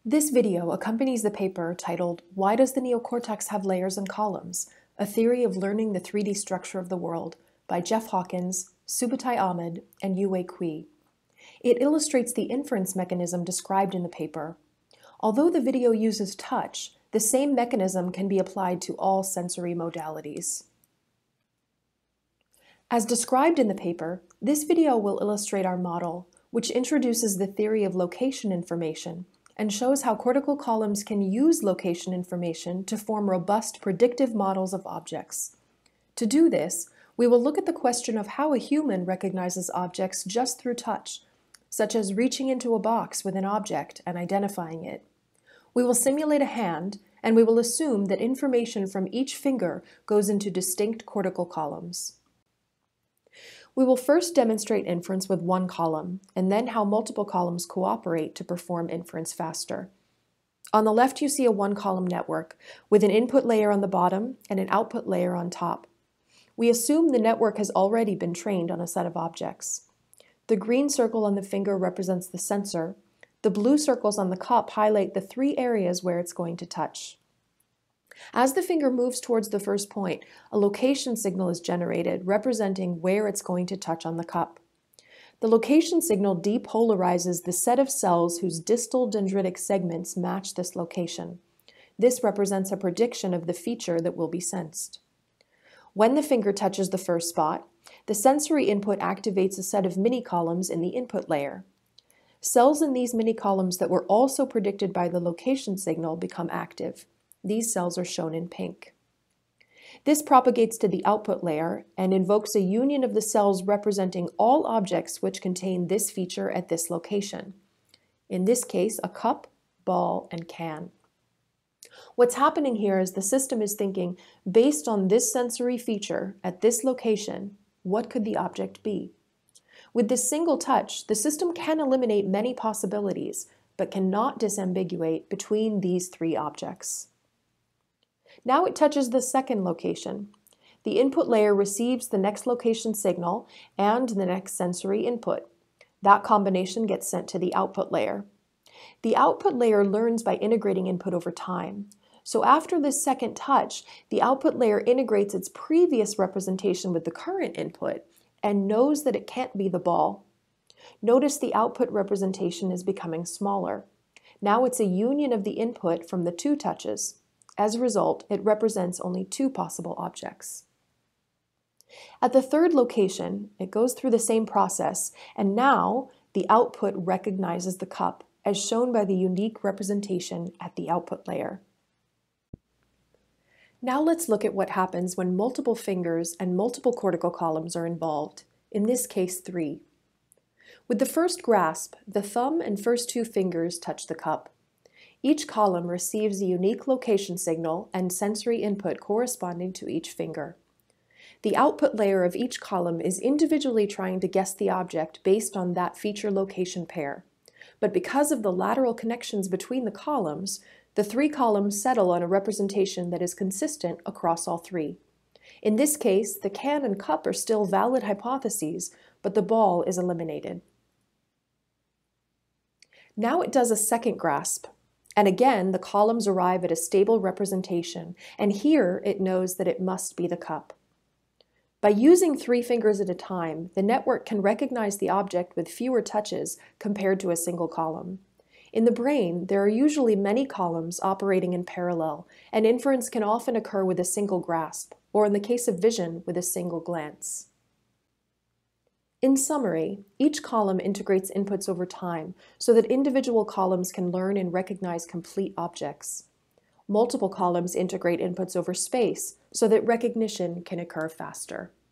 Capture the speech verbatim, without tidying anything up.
This video accompanies the paper titled, "Why Does the Neocortex Have Layers and Columns? A Theory of Learning the three D Structure of the World" by Jeff Hawkins, Subutai Ahmed, and Yue Kui. It illustrates the inference mechanism described in the paper. Although the video uses touch, the same mechanism can be applied to all sensory modalities. As described in the paper, this video will illustrate our model, which introduces the theory of location information and shows how cortical columns can use location information to form robust predictive models of objects. To do this, we will look at the question of how a human recognizes objects just through touch, such as reaching into a box with an object and identifying it. We will simulate a hand, and we will assume that information from each finger goes into distinct cortical columns. We will first demonstrate inference with one column, and then how multiple columns cooperate to perform inference faster. On the left, you see a one-column network with an input layer on the bottom and an output layer on top. We assume the network has already been trained on a set of objects. The green circle on the finger represents the sensor. The blue circles on the cup highlight the three areas where it's going to touch. As the finger moves towards the first point, a location signal is generated representing where it's going to touch on the cup. The location signal depolarizes the set of cells whose distal dendritic segments match this location. This represents a prediction of the feature that will be sensed. When the finger touches the first spot, the sensory input activates a set of mini-columns in the input layer. Cells in these mini-columns that were also predicted by the location signal become active. These cells are shown in pink. This propagates to the output layer and invokes a union of the cells representing all objects which contain this feature at this location. In this case, a cup, ball, and can. What's happening here is the system is thinking, based on this sensory feature at this location, what could the object be? With this single touch, the system can eliminate many possibilities, but cannot disambiguate between these three objects. Now it touches the second location. The input layer receives the next location signal and the next sensory input. That combination gets sent to the output layer. The output layer learns by integrating input over time. So after this second touch, the output layer integrates its previous representation with the current input and knows that it can't be the ball. Notice the output representation is becoming smaller. Now it's a union of the input from the two touches. As a result, it represents only two possible objects. At the third location, it goes through the same process, and now the output recognizes the cup, as shown by the unique representation at the output layer. Now let's look at what happens when multiple fingers and multiple cortical columns are involved, in this case three. With the first grasp, the thumb and first two fingers touch the cup. Each column receives a unique location signal and sensory input corresponding to each finger. The output layer of each column is individually trying to guess the object based on that feature location pair. But because of the lateral connections between the columns, the three columns settle on a representation that is consistent across all three. In this case, the can and cup are still valid hypotheses, but the ball is eliminated. Now it does a second grasp. And again, the columns arrive at a stable representation, and here it knows that it must be the cup. By using three fingers at a time, the network can recognize the object with fewer touches compared to a single column. In the brain, there are usually many columns operating in parallel, and inference can often occur with a single grasp, or in the case of vision, with a single glance. In summary, each column integrates inputs over time so that individual columns can learn and recognize complete objects. Multiple columns integrate inputs over space so that recognition can occur faster.